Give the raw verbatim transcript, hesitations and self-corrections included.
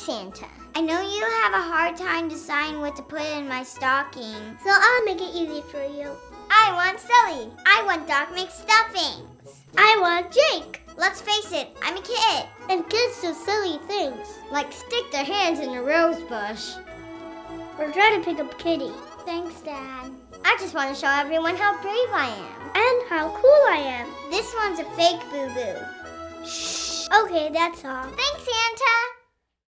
Santa. I know you have a hard time deciding what to put in my stocking. So I'll make it easy for you. I want Silly. I want Doc McStuffings. I want Jake. Let's face it, I'm a kid. And kids do silly things. Like stick their hands in a rose bush. Or try to pick up Kitty. Thanks, Dad. I just want to show everyone how brave I am. And how cool I am. This one's a fake boo-boo. Shh. Okay, that's all. Thanks, Santa.